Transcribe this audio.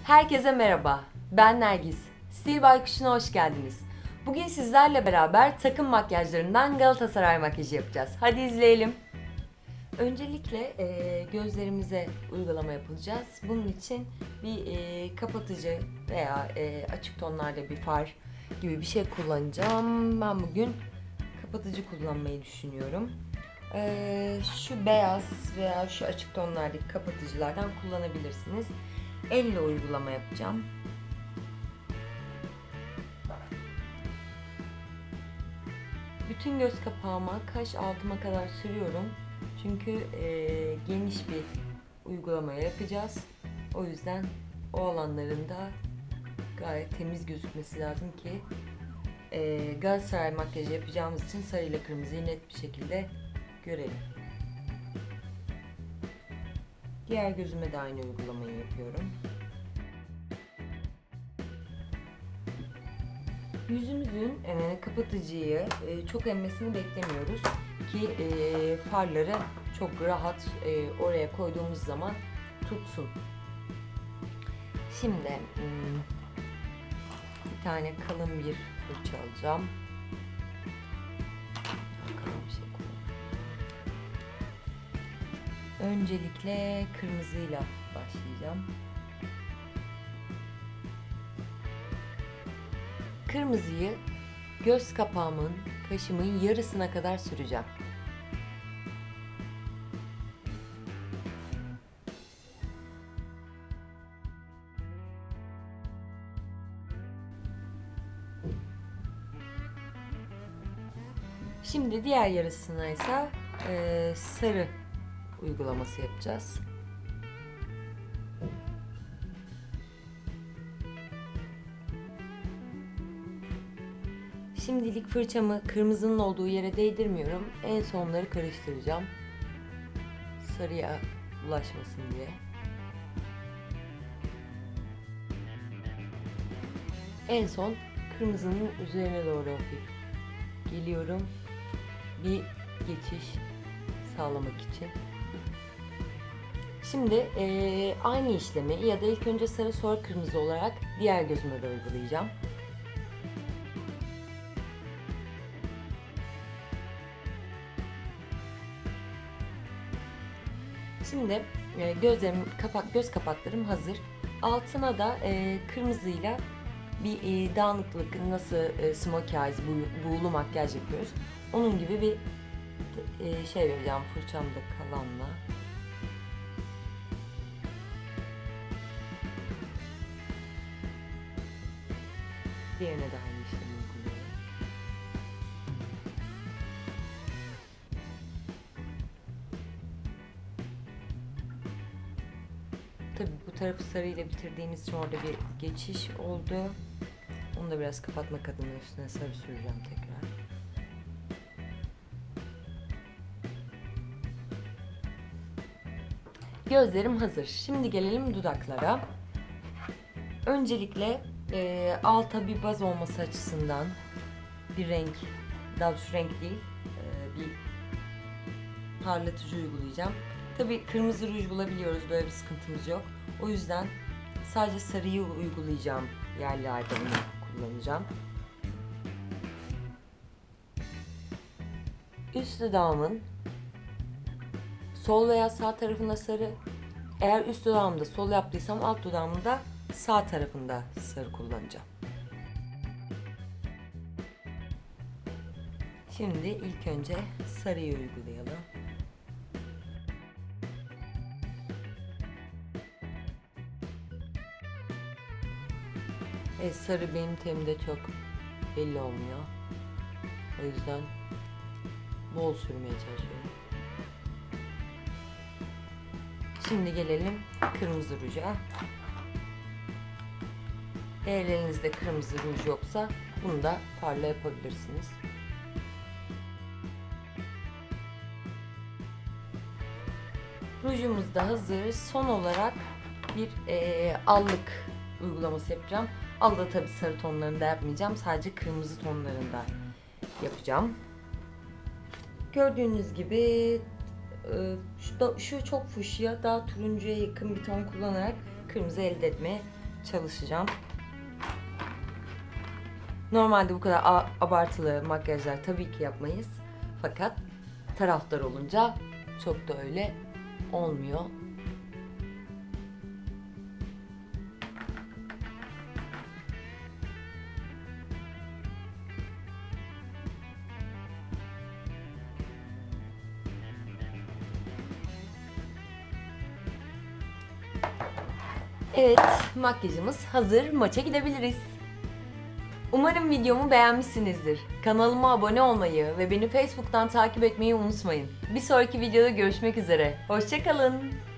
Herkese merhaba, ben Nergis. Stil Baykuşu'na hoş geldiniz. Bugün sizlerle beraber takım makyajlarından Galatasaray makyajı yapacağız. Hadi izleyelim. Öncelikle gözlerimize uygulama yapacağız. Bunun için bir kapatıcı veya açık tonlarda bir far gibi bir şey kullanacağım. Ben bugün kapatıcı kullanmayı düşünüyorum. Şu beyaz veya şu açık tonlardaki kapatıcılardan kullanabilirsiniz. Elle uygulama yapacağım. Bütün göz kapağıma, kaş altıma kadar sürüyorum. Çünkü geniş bir uygulama yapacağız. O yüzden o alanlarında gayet temiz gözükmesi lazım ki Galatasaray makyajı yapacağımız için sarı ile kırmızıyı net bir şekilde görelim. Diğer gözüme de aynı uygulamayı yapıyorum. Yüzümüzün kapatıcıyı çok emmesini beklemiyoruz ki farları çok rahat oraya koyduğumuz zaman tutsun. Şimdi bir tane kalın bir fırça alacağım. Kalın bir şey koyalım. Öncelikle kırmızıyla başlayacağım. Kırmızıyı göz kapağımın, kaşımın yarısına kadar süreceğim. Şimdi diğer yarısına ise sarı uygulaması yapacağız. Şimdilik fırçamı kırmızının olduğu yere değdirmiyorum. En sonları karıştıracağım. Sarıya ulaşmasın diye. En son kırmızının üzerine doğru hafif geliyorum. Bir geçiş sağlamak için. Şimdi aynı işlemi ya da ilk önce sarı sonra kırmızı olarak diğer gözüme de uygulayacağım. Şimdi göz kapaklarım hazır. Altına da kırmızıyla bir dağınıklık, nasıl smokey eyes, buğulu makyaj yapıyoruz. Onun gibi bir şey vereceğim fırçamda kalanla. Diğerine de aynı işlemi uyguluyorum. Tabii bu tarafı sarıyla bitirdiğimiz için orada bir geçiş oldu. Onu da biraz kapatmak adına üstüne sarı süreceğim tekrar. Gözlerim hazır. Şimdi gelelim dudaklara. Öncelikle alta bir baz olması açısından bir renk, daha doğrusu renk değil, bir parlatıcı uygulayacağım. Tabii kırmızı ruj bulabiliyoruz, böyle bir sıkıntımız yok. O yüzden sadece sarıyı uygulayacağım yerlerde bunu kullanacağım. Üst dudağımın sol veya sağ tarafında sarı. Eğer üst dudağımda sol yaptıysam alt dudağımın da sağ tarafında sarı kullanacağım. Şimdi ilk önce sarıyı uygulayalım. Sarı benim tenimde çok belli olmuyor. O yüzden bol sürmeye çalışıyorum. Şimdi gelelim kırmızı ruja. Eğer elinizde kırmızı ruj yoksa bunu da farla yapabilirsiniz. Rujumuz da hazır. Son olarak bir allık uygulaması yapacağım. Alda tabi sarı tonlarında yapmayacağım. Sadece kırmızı tonlarında yapacağım. Gördüğünüz gibi şu çok fuşya, daha turuncuya yakın bir ton kullanarak kırmızı elde etmeye çalışacağım. Normalde bu kadar abartılı makyajlar tabii ki yapmayız. Fakat taraftar olunca çok da öyle olmuyor. Evet, makyajımız hazır. Maça gidebiliriz. Umarım videomu beğenmişsinizdir. Kanalıma abone olmayı ve beni Facebook'tan takip etmeyi unutmayın. Bir sonraki videoda görüşmek üzere. Hoşça kalın.